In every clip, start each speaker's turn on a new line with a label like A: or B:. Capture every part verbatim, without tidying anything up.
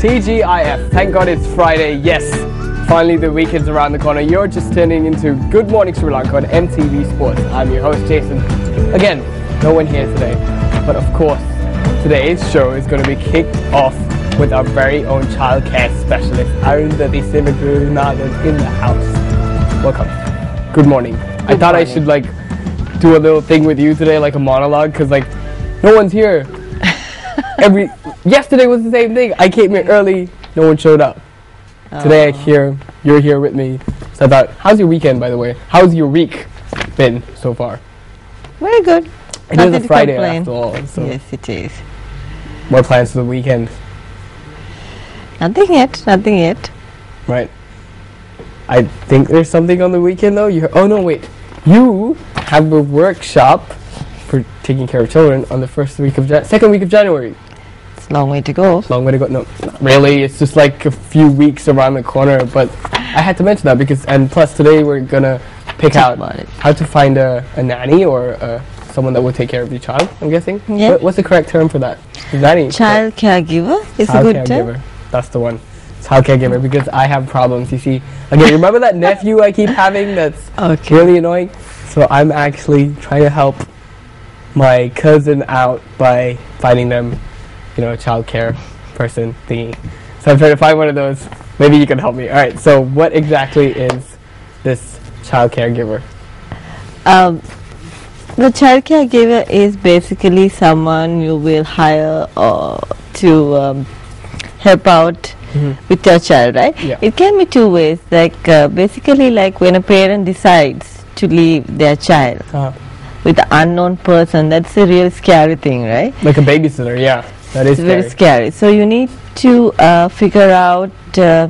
A: T G I F. Thank God it's Friday. Yes, finally the weekend's around the corner. You're just tuning into Good Morning Sri Lanka on M T V Sports. I'm your host Jason. Again, no one here today, but of course, today's show is going to be kicked off with our very own childcare specialist, Arundhati Sivagurunadan, in the house. Welcome. Good morning. Good I thought morning. I should like do a little thing with you today, like a monologue, because like no one's here. Every yesterday was the same thing. I came here early, no one showed up. Oh. Today I here, you're here with me. So I thought, how's your weekend, by the way? How's your week been so far?
B: Very good.
A: It Nothing is a Friday after all. So
B: yes, it is.
A: What plans for the weekend?
B: Nothing yet. Nothing yet.
A: Right. I think there's something on the weekend though. You oh no, wait. You have a workshop for taking care of children on the first week of Jan second week of January.
B: It's a long way to go.
A: Long way to go. No, not really. It's just like a few weeks around the corner. But I had to mention that because, and plus today we're gonna pick Talk out how to find a, a nanny or uh, someone that will take care of your child. I'm guessing.
B: Yeah.
A: What, what's the correct term for that? Nanny.
B: Child caregiver is
A: child
B: a good
A: caregiver.
B: term.
A: That's the one. Child caregiver, because I have problems. You see, again, remember that nephew I keep having that's
B: okay.
A: really annoying? So I'm actually trying to help my cousin out by finding them, you know, a child care person thingy. So I'm trying to find one of those. Maybe you can help me. All right. So what exactly is this child caregiver?
B: Um, the child caregiver is basically someone you will hire uh, to um, help out mm-hmm. with your child, right?
A: Yeah.
B: It can be two ways. Like uh, basically, like when a parent decides to leave their child uh-huh. with an unknown person, that's a real scary thing, right?
A: Like a babysitter, yeah. That is
B: it's
A: scary.
B: very scary. So you need to uh, figure out, uh,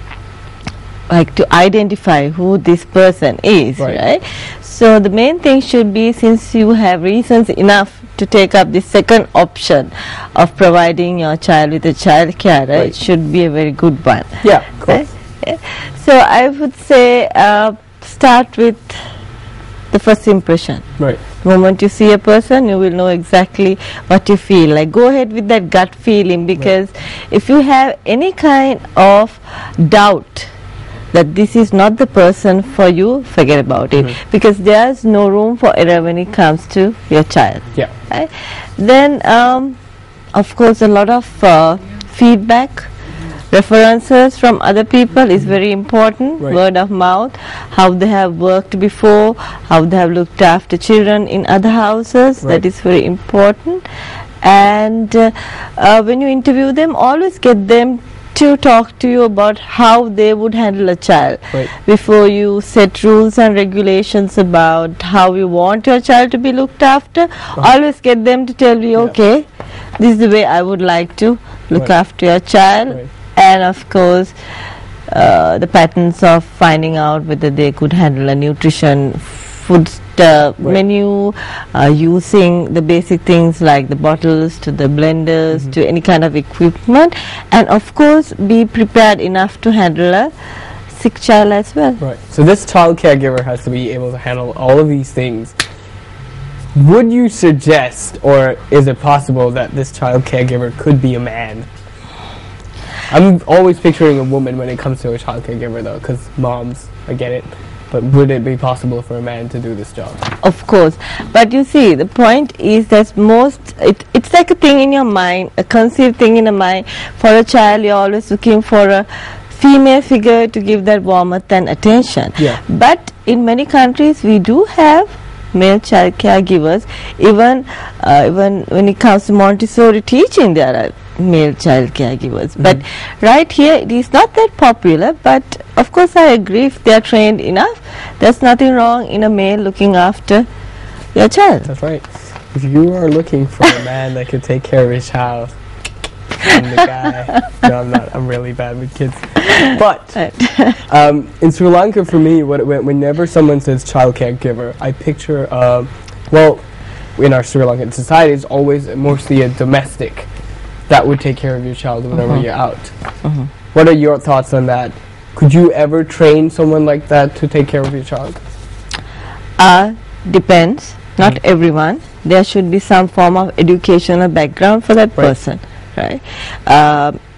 B: like to identify who this person is, right. right? So the main thing should be, since you have reasons enough to take up the second option of providing your child with a child care, right? Right. It should be a very good one.
A: Yeah, of course.
B: Right? So I would say uh, start with the first impression.
A: Right.
B: The moment you see a person, you will know exactly what you feel. Like go ahead with that gut feeling, because right. if you have any kind of doubt that this is not the person for you, forget about mm-hmm. it, because there's no room for error when it comes to your child.
A: Yeah.
B: Right? Then, um, of course, a lot of uh, feedback, references from other people is very important. Right. Word of mouth, how they have worked before, how they have looked after children in other houses. Right. That is very important. And uh, uh, when you interview them, always get them to talk to you about how they would handle a child. Right. Before you set rules and regulations about how you want your child to be looked after. Uh-huh. Always get them to tell you, yeah. okay, this is the way I would like to look right. after your child. Right. And of course, uh, the patterns of finding out whether they could handle a nutrition food uh, right. menu, uh, using the basic things like the bottles to the blenders mm-hmm. to any kind of equipment, and of course be prepared enough to handle a sick child as well.
A: Right. So this child caregiver has to be able to handle all of these things. Would you suggest, or is it possible that this child caregiver could be a man? I'm always picturing a woman when it comes to a child caregiver though, because moms, I get it. But would it be possible for a man to do this job?
B: Of course. But you see, the point is that most, it, it's like a thing in your mind, a conceived thing in the mind. For a child, you're always looking for a female figure to give that warmth and attention.
A: Yeah.
B: But in many countries, we do have male child caregivers. Even, uh, even when it comes to Montessori teaching, there are male child caregivers. Mm-hmm. But right here it is not that popular, but of course I agree, if they are trained enough, there's nothing wrong in a male looking after your child.
A: That's right. If you are looking for a man that can take care of his child, I'm the guy. No, I'm not. I'm really bad with kids. But um, in Sri Lanka, for me, what, whenever someone says child caregiver, I picture, uh, well, in our Sri Lankan society, it's always mostly a domestic that would take care of your child whenever uh-huh. you're out. Uh-huh. What are your thoughts on that? Could you ever train someone like that to take care of your child?
B: Uh, depends. Not mm. everyone. There should be some form of educational background for that right. person. Right. Uh,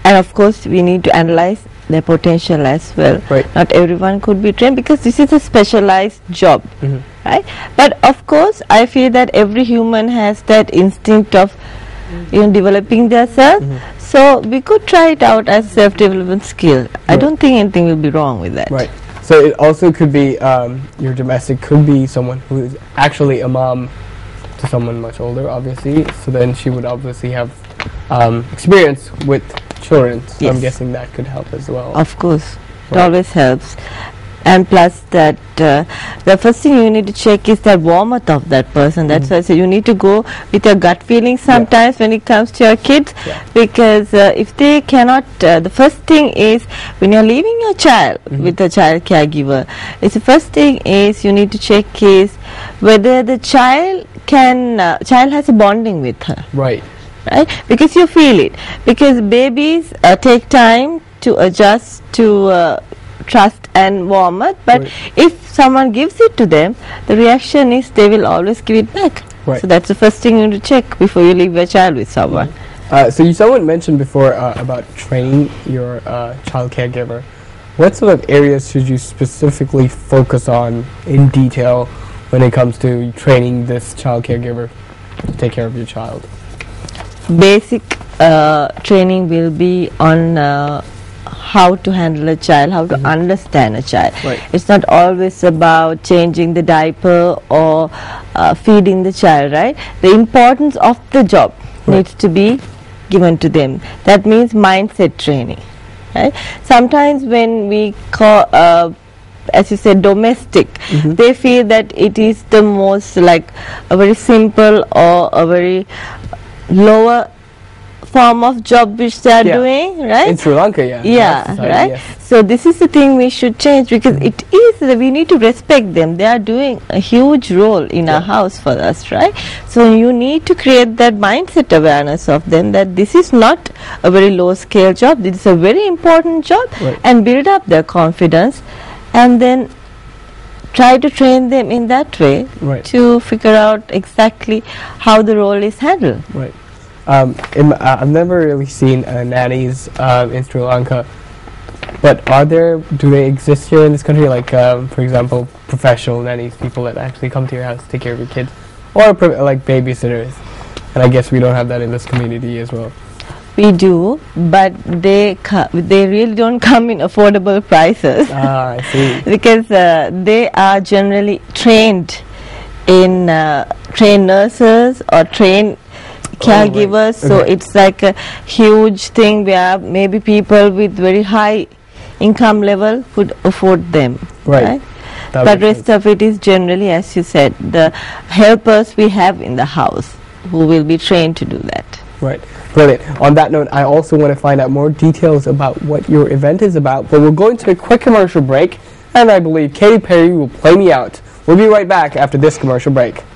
B: and of course we need to analyze their potential as well.
A: Right.
B: Not everyone could be trained because this is a specialized job,
A: Mm-hmm.
B: right? But of course I feel that every human has that instinct of you know developing themselves.
A: Mm-hmm.
B: So we could try it out as self-development skill. I
A: Right.
B: don't think anything will be wrong with that.
A: Right. So it also could be um, your domestic could be someone who is actually a mom to someone much older, obviously. So then she would obviously have um, experience with children. So I'm
B: Yes.
A: guessing that could help as well.
B: Of course, it
A: Right.
B: always helps. And plus that uh, the first thing you need to check is that warmth of that person. That's
A: Mhm.
B: why I say you need to go with your gut feeling sometimes when it comes to your kids,
A: Yeah.
B: because uh, if they cannot, uh, the first thing is when you're leaving your child
A: Mhm.
B: with a child caregiver, it's the first thing is you need to check is whether the child can, uh, child has a bonding with her.
A: Right.
B: Right, because you feel it, because babies uh, take time to adjust to uh, trust and warmth, but
A: Right.
B: if someone gives it to them, the reaction is they will always give it back.
A: Right.
B: So that's the first thing you need to check before you leave your child with someone.
A: Uh, so you someone mentioned before uh, about training your uh, child caregiver. What sort of areas should you specifically focus on in detail when it comes to training this child caregiver to take care of your child?
B: Basic uh, training will be on uh, how to handle a child, how to
A: Mhm.
B: understand a child.
A: Right.
B: It's not always about changing the diaper or uh, feeding the child, right? The importance of the job
A: Right.
B: needs to be given to them. That means mindset training, right? Sometimes when we call, uh, as you said, domestic,
A: Mhm.
B: they feel that it is the most like a very simple or a very lower form of job which they are
A: Yeah.
B: doing, right?
A: In Sri Lanka, yeah. in our
B: Yeah,
A: society,
B: right.
A: yes.
B: So this is the thing we should change, because it is that we need to respect them. They are doing a huge role in our
A: Yeah.
B: house for us, right? So you need to create that mindset awareness of them that this is not a very low scale job. This is a very important job,
A: Right.
B: and build up their confidence, and then try to train them in that way
A: Right.
B: to figure out exactly how the role is handled.
A: Right. Um, in, my- uh, I've never really seen uh, nannies uh, in Sri Lanka, but are there? Do they exist here in this country? Like, um, for example, professional nannies, people that actually come to your house to take care of your kids, or pro- like babysitters. And I guess we don't have that in this community as well.
B: We do, but they co- they really don't come in affordable prices.
A: Ah, I see.
B: Because uh, they are generally trained in uh, trained nurses or trained caregivers, so
A: Okay.
B: it's like a huge thing where maybe people with very high income level could afford them,
A: Right. That
B: but
A: makes
B: rest of it is generally, as you said, the helpers we have in the house who will be trained to do that.
A: Right. Brilliant. On that note, I also want to find out more details about what your event is about, but we're going to a quick commercial break, and I believe Katy Perry will play me out. We'll be right back after this commercial break.